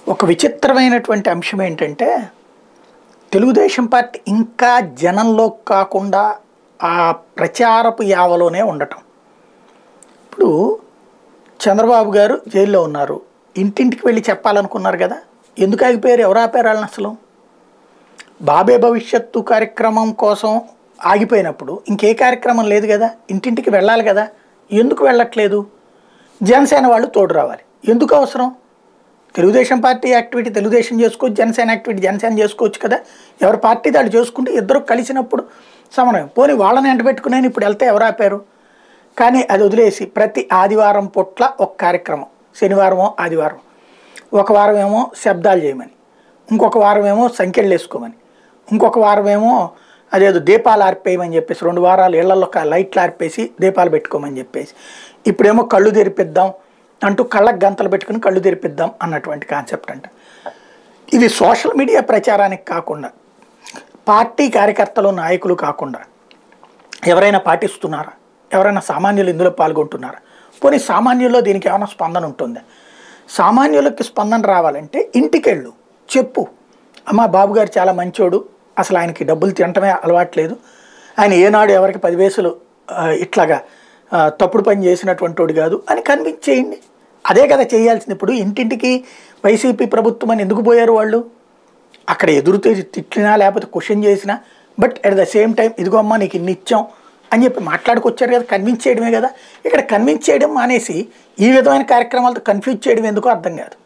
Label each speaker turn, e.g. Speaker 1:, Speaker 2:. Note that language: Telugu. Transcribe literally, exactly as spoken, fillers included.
Speaker 1: ఒక విచిత్రమైనటువంటి అంశం ఏంటంటే తెలుగుదేశం పార్టీ ఇంకా జనంలో కాకుండా ఆ ప్రచారపు యావలోనే ఉండటం. ఇప్పుడు చంద్రబాబు గారు జైల్లో ఉన్నారు, ఇంటింటికి వెళ్ళి చెప్పాలనుకున్నారు కదా, ఎందుకు ఆగిపోయారు? ఎవరు ఆపారు వాళ్ళని? అసలు బాబే భవిష్యత్తు కార్యక్రమం కోసం ఆగిపోయినప్పుడు ఇంకే కార్యక్రమం లేదు కదా, ఇంటింటికి వెళ్ళాలి కదా, ఎందుకు వెళ్ళట్లేదు? జనసేన వాళ్ళు తోడు రావాలి, ఎందుకు అవసరం? తెలుగుదేశం పార్టీ యాక్టివిటీ తెలుగుదేశం చేసుకోవచ్చు, జనసేన యాక్టివిటీ జనసేన చేసుకోవచ్చు కదా. ఎవరి పార్టీ దాడు చేసుకుంటే ఇద్దరు కలిసినప్పుడు సమన్వయం. పోనీ వాళ్ళని ఎంటబెట్టుకునే ఇప్పుడు వెళ్తే ఎవరు ఆపారు? కానీ అది వదిలేసి ప్రతి ఆదివారం పుట్ల ఒక కార్యక్రమం, శనివారమో ఆదివారం, ఒక వారం ఏమో శబ్దాలు చేయమని, ఇంకొక వారం ఏమో సంఖ్యలు వేసుకోమని, ఇంకొక వారం ఏమో అదేదో దీపాలు ఆర్పేయమని చెప్పేసి, రెండు వారాలు ఇళ్లలో లైట్లు ఆర్పేసి దీపాలు పెట్టుకోమని చెప్పేసి, ఇప్పుడేమో కళ్ళు తెరిపిద్దాం అంటూ కళ్ళకు గంతలు పెట్టుకుని కళ్ళు తెరిపిద్దాం అన్నటువంటి కాన్సెప్ట్ అంట. ఇది సోషల్ మీడియా ప్రచారానికి కాకుండా, పార్టీ కార్యకర్తలు నాయకులు కాకుండా ఎవరైనా పాటిస్తున్నారా? ఎవరైనా సామాన్యులు ఇందులో పాల్గొంటున్నారా? పోనీ సామాన్యుల్లో దీనికి ఏమైనా స్పందన ఉంటుందా? సామాన్యులకి స్పందన రావాలంటే ఇంటికెళ్ళు, చెప్పు, అమ్మ బాబు గారు చాలా మంచోడు, అసలు ఆయనకి డబ్బులు తినటమే అలవాట్లేదు, ఆయన ఏనాడు ఎవరికి పది వేసులు ఇట్లాగా తప్పుడు పని చేసినటువంటి వాడు కాదు అని కన్విన్స్ చేయండి. అదే కదా చేయాల్సింది. ఇప్పుడు ఇంటింటికి వైసీపీ ప్రభుత్వం అని ఎందుకు పోయారు వాళ్ళు? అక్కడ ఎదురుతే తిట్టినా లేకపోతే క్వశ్చన్ చేసినా, but at the same time ఇదిగో అమ్మ నీకు ఇన్ని ఇచ్చాం అని చెప్పి మాట్లాడుకొచ్చారు కదా, కన్విన్స్ చేయడమే కదా. ఇక్కడ కన్విన్స్ చేయడం మానేసి ఈ విధమైన కార్యక్రమాలతో కన్ఫ్యూజ్ చేయడం ఎందుకో అర్థం కాదు.